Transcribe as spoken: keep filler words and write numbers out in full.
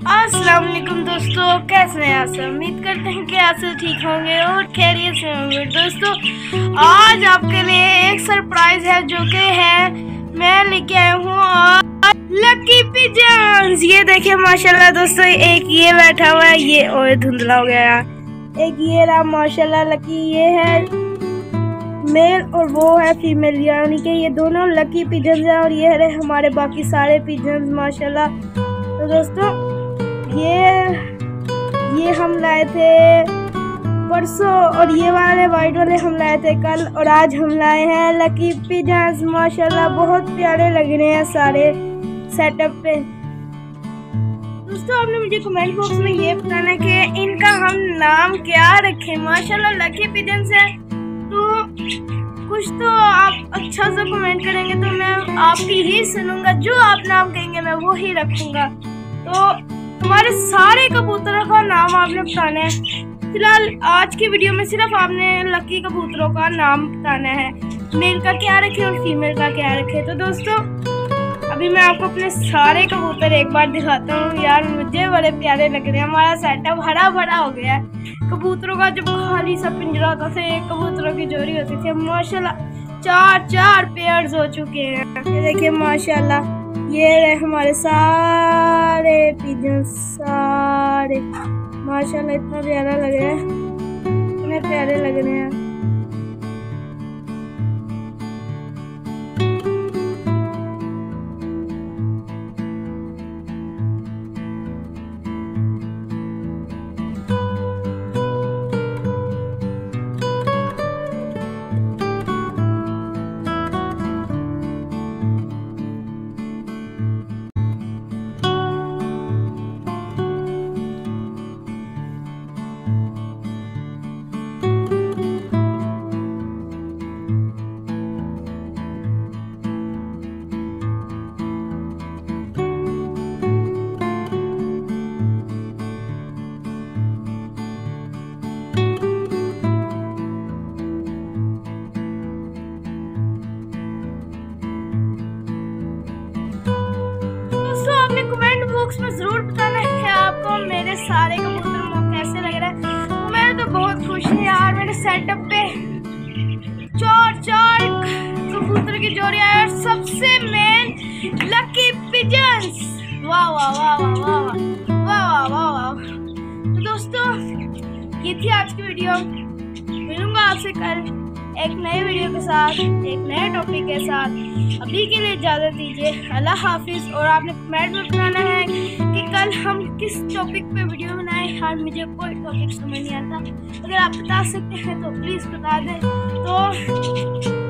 अस्सलाम वालेकुम दोस्तों, कैसे हैं आप सब। उम्मीद करते हैं कि आप सब ठीक होंगे और खैरियत से होंगे। दोस्तों आज आपके लिए एक सरप्राइज है जो कि है मैं लेके आया हूँ और लकी पिजन्स। ये देखिए माशाल्लाह दोस्तों, एक ये बैठा हुआ है, ये और धुंधला हो गया, एक ये रहा माशाल्लाह लकी, ये है मेल और वो है फीमेल, यानी कि ये दोनों लकी पिजन्स हैं और ये है हमारे बाकी सारे पिजन्स माशाल्लाह। तो दोस्तों ये ये हम लाए थे परसों और ये वाले वाइट वाले हम लाए थे कल, और आज हम लाए हैं लकी पिजन्स माशाल्लाह। बहुत प्यारे लग रहे हैं सारे सेटअप पे। दोस्तों आपने मुझे कमेंट बॉक्स में ये बताना है कि इनका हम नाम क्या रखें। माशाल्लाह लकी पिजन्स है तो कुछ तो आप अच्छा सा कमेंट करेंगे तो मैं आपकी ही सुनूंगा, जो आप नाम कहेंगे मैं वो ही रखूंगा। तो हमारे सारे कबूतरों का नाम आपने बताना है। फिलहाल आज की वीडियो में सिर्फ आपने लकी कबूतरों का नाम बताना है, मेल का क्या रखे और फीमेल का क्या रखे। तो दोस्तों अभी मैं आपको अपने सारे कबूतर एक बार दिखाता हूँ। यार मुझे बड़े प्यारे लग रहे हैं, हमारा सेटअप हरा भरा हो गया है। कबूतरों का जब खाली सा पिंजरा होता था, एक कबूतरों की जोड़ी होती थी, माशाल्लाह चार चार पेयर्स हो चुके हैं। ये देखिए माशाल्लाह, ये हमारे सारे पिजन सारे माशाल्लाह इतना प्यारा लग रहा है, इतने प्यारे लग रहे हैं। कमेंट बॉक्स में जरूर बताना है आपको मेरे सारे कबूतर कैसे लग रहा है। मैं तो बहुत खुश हूँ यार, मेरे सेटअप पे चार चार कबूतर की जोड़ी है, सबसे मेन लकी पिजन्स। वाह वाह वाह वाह वाह वाह वाह वाह वाह। तो दोस्तों ये थी आज की वीडियो, मिलूंगा आपसे कल एक नए वीडियो के साथ, एक नए टॉपिक के साथ। अभी के लिए इजाज़त दीजिए, अल्लाह हाफिज़। और आपने कमेंट में बताना है कि कल हम किस टॉपिक पे वीडियो बनाएं। यार मुझे कोई टॉपिक समझ नहीं आता, अगर आप बता सकते हैं तो प्लीज़ बता दें। तो